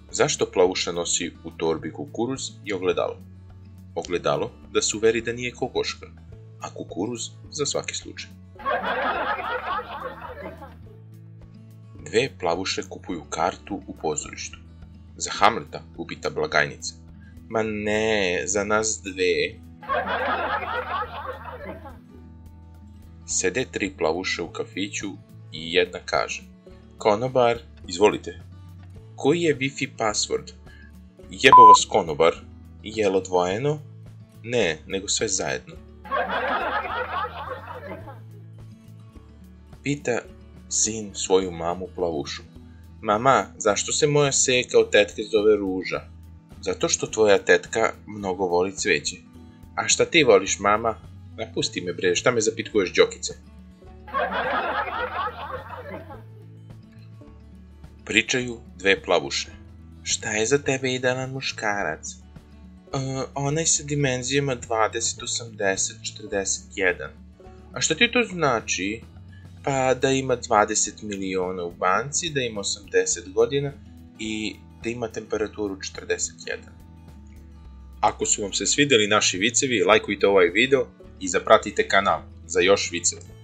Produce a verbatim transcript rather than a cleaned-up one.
Zašto Plavuša nosi u torbi kukuruz i ogledalo? Ogledalo da se uveri da nije kokoška, a kukuruz za svaki slučaj. Dve plavuše kupuju kartu u pozorištu. Za Hamleta upita blagajnica. Ma ne, za nas dve. Sede tri plavuše u kafiću i jedna kaže. Konobar, izvolite. Koji je Wi-Fi password? Jebo vas konobar. Jel odvojeno? Ne, nego sve zajedno. Pita sin svoju mamu plavušu. Mama, zašto se moja seka od tetke zove Ruža? Zato što tvoja tetka mnogo voli cveće. A šta ti voliš, mama? Napusti me bre, šta me zapitkuješ đokice? Pričaju dve plavuše. Šta je za tebe idealan muškarac? Uh, onaj sa dimenzijama dvadeset, osamdeset, četrdeset jedan. A šta ti to znači? Pa da ima dvadeset miliona u banci, da ima osamdeset godina i da ima temperaturu četrdeset jedan. Ako su vam se svidjeli naši vicevi, lajkujte ovaj video i zapratite kanal za još viceva.